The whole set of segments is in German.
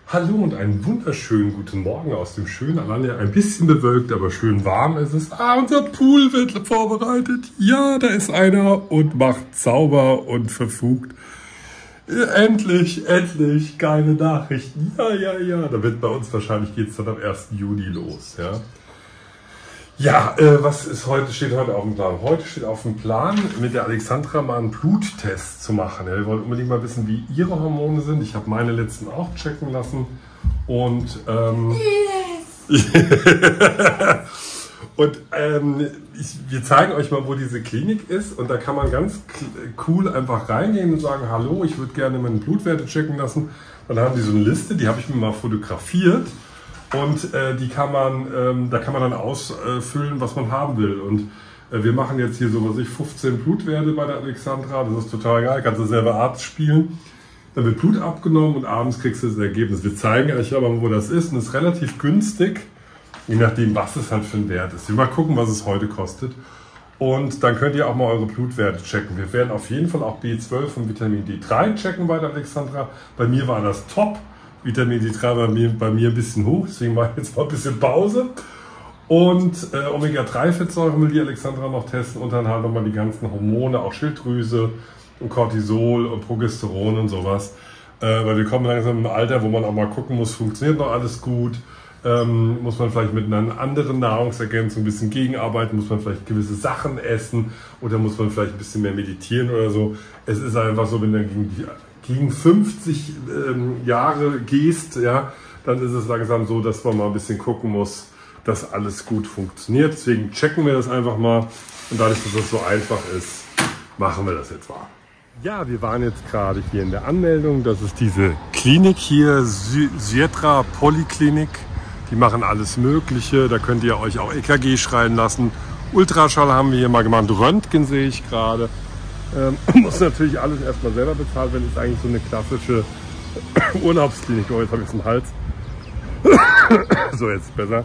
Hallo und einen wunderschönen guten Morgen aus dem schönen Alanya. Ein bisschen bewölkt, aber schön warm ist es. Unser Pool wird vorbereitet. Ja, da ist einer und macht sauber und verfugt. Endlich, geile Nachrichten. Ja. Da wird bei uns wahrscheinlich, geht es dann am 1. Juli los. Ja, was ist steht heute auf dem Plan? Heute steht auf dem Plan, mit der Alexandra mal einen Bluttest zu machen. Wir wollen unbedingt mal wissen, wie ihre Hormone sind. Ich habe meine letzten auch checken lassen. Und, wir zeigen euch mal, wo diese Klinik ist. Und da kann man ganz cool einfach reingehen und sagen, hallo, ich würde gerne meine Blutwerte checken lassen. Dann haben die so eine Liste, die habe ich mir mal fotografiert. Und da kann man dann ausfüllen, was man haben will. Und wir machen jetzt hier so, 15 Blutwerte bei der Alexandra. Das ist total geil, kannst du selber Arzt spielen. Dann wird Blut abgenommen und abends kriegst du das Ergebnis. Wir zeigen euch aber, wo das ist. Und es ist relativ günstig, je nachdem, was es halt für ein Wert ist. Wir mal gucken, was es heute kostet. Und dann könnt ihr auch mal eure Blutwerte checken. Wir werden auf jeden Fall auch B12 und Vitamin D3 checken bei der Alexandra. Bei mir war das top. Vitamin D3 bei mir ein bisschen hoch, deswegen mache ich jetzt mal ein bisschen Pause. Und Omega-3-Fettsäuren will die Alexandra noch testen und dann halt nochmal die ganzen Hormone, auch Schilddrüse und Cortisol und Progesteron und sowas. Weil wir kommen langsam im Alter, wo man auch mal gucken muss, funktioniert noch alles gut? Muss man vielleicht mit einer anderen Nahrungsergänzung ein bisschen gegenarbeiten? Muss man vielleicht gewisse Sachen essen? Oder muss man vielleicht ein bisschen mehr meditieren oder so? Es ist einfach so, wenn dann gegen 50 Jahre gehst, ja, dann ist es langsam so, dass man mal ein bisschen gucken muss, dass alles gut funktioniert. Deswegen checken wir das einfach mal. Und dadurch, dass das so einfach ist, machen wir das jetzt mal. Ja, wir waren jetzt gerade hier in der Anmeldung. Das ist diese Klinik hier, Sietra Polyklinik. Die machen alles Mögliche. Da könnt ihr euch auch EKG schreiben lassen. Ultraschall haben wir hier mal gemacht. Röntgen sehe ich gerade. Muss natürlich alles erstmal selber bezahlt werden. Ist eigentlich so eine klassische Urlaubsklinik. Oh, jetzt habe ich es im Hals. So, jetzt besser.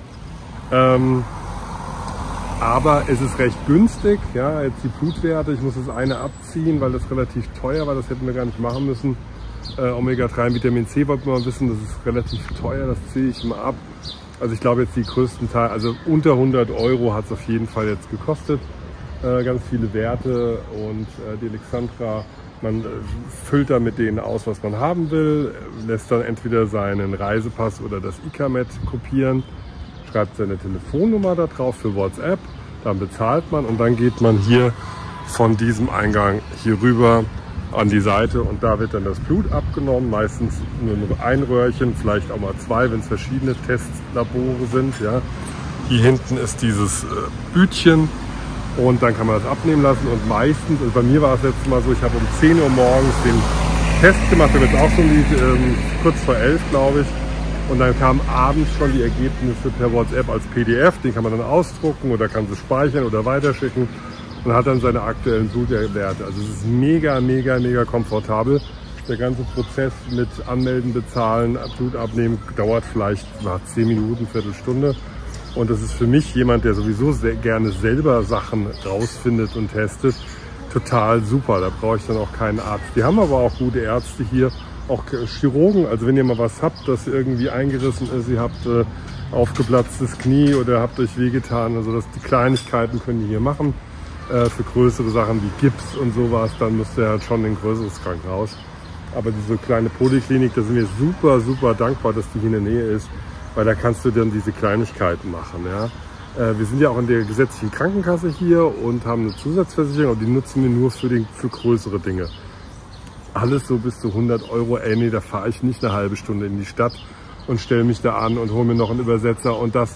Aber es ist recht günstig. Ja, jetzt die Blutwerte. Ich muss das eine abziehen, weil das relativ teuer war. Das hätten wir gar nicht machen müssen. Omega-3 und Vitamin C wollten wir mal wissen. Das ist relativ teuer. Das ziehe ich mal ab. Also ich glaube jetzt die größten Teile, also unter 100 € hat es auf jeden Fall jetzt gekostet. Ganz viele Werte und die Alexandra, man füllt da mit denen aus, was man haben will, lässt dann entweder seinen Reisepass oder das ICAMED kopieren, schreibt seine Telefonnummer da drauf für WhatsApp, dann bezahlt man und dann geht man hier von diesem Eingang hier rüber an die Seite und da wird dann das Blut abgenommen, meistens nur ein Röhrchen, vielleicht auch mal zwei, wenn es verschiedene Testlabore sind. Ja. Hier hinten ist dieses Bütchen. Und dann kann man das abnehmen lassen und meistens, also bei mir war es letztes Mal so, ich habe um 10 Uhr morgens den Test gemacht, der wird auch so kurz vor 11, glaube ich. Und dann kamen abends schon die Ergebnisse per WhatsApp als PDF, den kann man dann ausdrucken oder kann sie speichern oder weiterschicken und hat dann seine aktuellen Blutwerte. Also es ist mega komfortabel. Der ganze Prozess mit Anmelden, Bezahlen, Blut abnehmen dauert vielleicht 10 Minuten, Viertelstunde. Und das ist für mich jemand, der sowieso sehr gerne selber Sachen rausfindet und testet, total super. Da brauche ich dann auch keinen Arzt. Die haben aber auch gute Ärzte hier, auch Chirurgen. Also wenn ihr mal was habt, das irgendwie eingerissen ist, ihr habt aufgeplatztes Knie oder habt euch wehgetan, also die Kleinigkeiten können die hier machen. Für größere Sachen wie Gips und sowas, dann müsst ihr halt schon in ein größeres Krankenhaus. Aber diese kleine Poliklinik, da sind wir super dankbar, dass die hier in der Nähe ist. Weil da kannst du dann diese Kleinigkeiten machen. Ja. Wir sind ja auch in der gesetzlichen Krankenkasse hier und haben eine Zusatzversicherung, aber die nutzen wir nur für größere Dinge. Alles so bis zu 100 €. Ey, nee, da fahre ich nicht eine halbe Stunde in die Stadt und stelle mich da an und hole mir noch einen Übersetzer und das.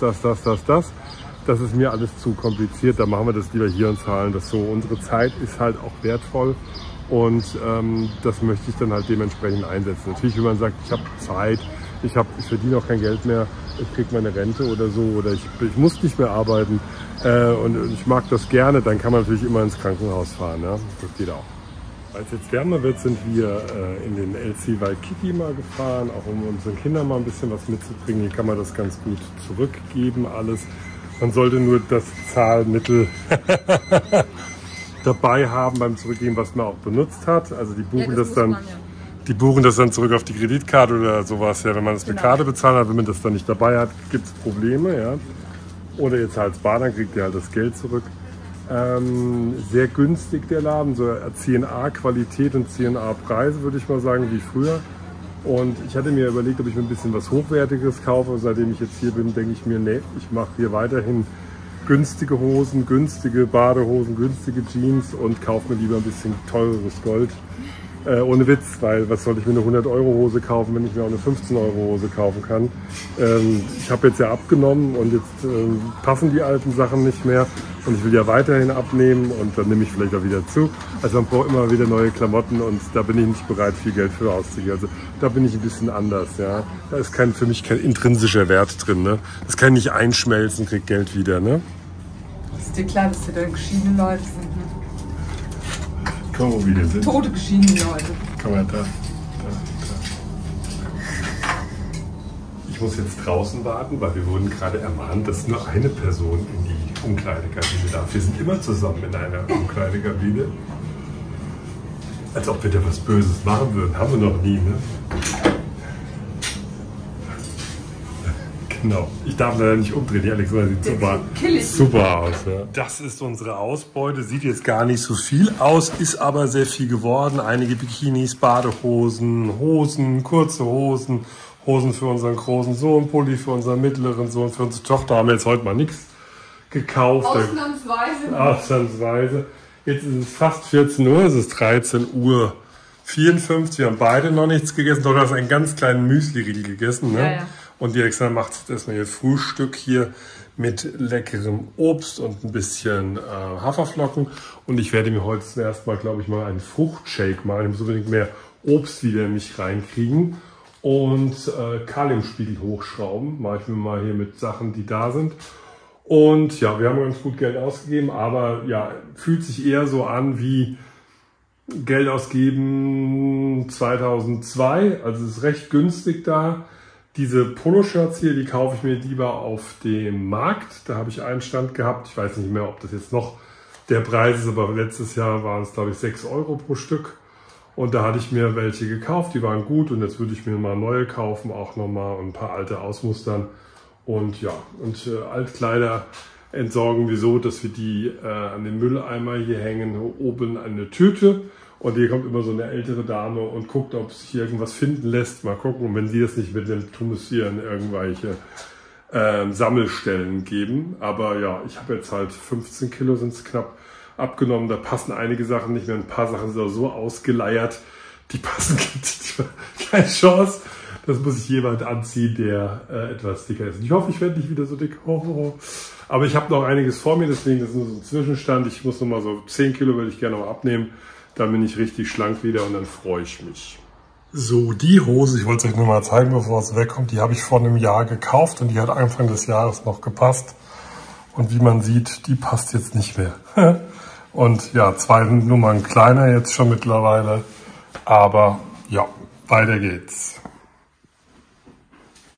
Das ist mir alles zu kompliziert. Da machen wir das lieber hier und zahlen das so. Unsere Zeit ist halt auch wertvoll. Und das möchte ich dann halt dementsprechend einsetzen. Natürlich, wenn man sagt, ich habe Zeit, ich verdiene auch kein Geld mehr, ich kriege meine Rente oder so, oder ich muss nicht mehr arbeiten und ich mag das gerne, dann kann man natürlich immer ins Krankenhaus fahren. Ja? Das geht auch. Als es jetzt wärmer wird, sind wir in den LC Waikiki mal gefahren, auch um unseren Kindern mal ein bisschen was mitzubringen. Hier kann man das ganz gut zurückgeben, alles. Man sollte nur das Zahlmittel dabei haben beim Zurückgeben, was man auch benutzt hat. Also die buchen das dann. Die buchen das dann zurück auf die Kreditkarte oder sowas. Ja, wenn man das mit Karte bezahlt hat, wenn man das dann nicht dabei hat, gibt es Probleme. Ja. Oder jetzt als Bar, dann kriegt ihr halt das Geld zurück. Sehr günstig der Laden, so CNA-Qualität und CNA-Preise, würde ich mal sagen, wie früher. Und ich hatte mir überlegt, ob ich mir ein bisschen was Hochwertiges kaufe. Seitdem ich jetzt hier bin, denke ich mir, nee, ich mache hier weiterhin günstige Hosen, günstige Badehosen, günstige Jeans und kaufe mir lieber ein bisschen teureres Gold. Ohne Witz, weil was soll ich mir eine 100-Euro-Hose kaufen, wenn ich mir auch eine 15-Euro-Hose kaufen kann. Ich habe jetzt ja abgenommen und jetzt passen die alten Sachen nicht mehr und ich will ja weiterhin abnehmen und dann nehme ich vielleicht auch wieder zu. Also man braucht immer wieder neue Klamotten und da bin ich nicht bereit, viel Geld für auszugeben. Also da bin ich ein bisschen anders. Ja. Da ist für mich kein intrinsischer Wert drin. Ne. Das kann ich nicht einschmelzen, krieg Geld wieder. Ne. Ist dir klar, dass wir da geschiedene Leute sind? Ne? Komm, wo wir sind. Tote geschiedene Leute. Komm mal da. Ich muss jetzt draußen warten, weil wir wurden gerade ermahnt, dass nur eine Person in die Umkleidekabine darf. Wir sind immer zusammen in einer Umkleidekabine. Als ob wir da was Böses machen würden. Haben wir noch nie, ne? Genau. Ich darf leider nicht umdrehen. Die Alexandra sieht super aus. Ja. Das ist unsere Ausbeute. Sieht jetzt gar nicht so viel aus, ist aber sehr viel geworden. Einige Bikinis, Badehosen, Hosen, kurze Hosen, Hosen für unseren großen Sohn, Pulli für unseren mittleren Sohn, für unsere Tochter haben wir jetzt heute mal nichts gekauft. Ausnahmsweise. Ausnahmsweise. Jetzt ist es fast 14 Uhr, es ist 13:54 Uhr. Wir haben beide noch nichts gegessen. Du hast einen ganz kleinen Müsli-Riegel gegessen, ne? Ja. Und die Alexandra macht jetzt erstmal ihr Frühstück hier mit leckerem Obst und ein bisschen Haferflocken. Und ich werde mir heute zum ersten Mal, glaube ich, mal einen Fruchtshake machen. Ich muss unbedingt mehr Obst wieder in mich reinkriegen. Und Kaliumspiegel hochschrauben. Mache ich mir mal hier mit Sachen, die da sind. Und ja, wir haben ganz gut Geld ausgegeben, aber ja, fühlt sich eher so an wie Geld ausgeben 2002. Also es ist recht günstig da. Diese Poloshirts hier, die kaufe ich mir lieber auf dem Markt. Da habe ich einen Stand gehabt. Ich weiß nicht mehr, ob das jetzt noch der Preis ist, aber letztes Jahr waren es, glaube ich, 6 Euro pro Stück. Und da hatte ich mir welche gekauft, die waren gut und jetzt würde ich mir mal neue kaufen, auch nochmal ein paar alte ausmustern. Und ja, und Altkleider entsorgen wir so, dass wir die an den Mülleimer hier hängen, oben eine Tüte. Und hier kommt immer so eine ältere Dame und guckt, ob sich hier irgendwas finden lässt. Mal gucken. Und wenn sie das nicht mitnimmt, tun wir es hier in irgendwelche Sammelstellen geben. Aber ja, ich habe jetzt halt 15 Kilo sind es knapp abgenommen. Da passen einige Sachen nicht mehr. Ein paar Sachen sind auch so ausgeleiert. Die passen keine Chance. Das muss sich jemand anziehen, der etwas dicker ist. Ich hoffe, ich werde nicht wieder so dick. Aber ich habe noch einiges vor mir, deswegen das ist nur so ein Zwischenstand. Ich muss noch mal so 10 Kilo würde ich gerne noch abnehmen. Dann bin ich richtig schlank wieder und dann freue ich mich. So, die Hose, ich wollte es euch nur mal zeigen, bevor es wegkommt, die habe ich vor einem Jahr gekauft und die hat Anfang des Jahres noch gepasst. Und wie man sieht, die passt jetzt nicht mehr. Und ja, 2 Nummern kleiner jetzt schon mittlerweile. Aber ja, weiter geht's.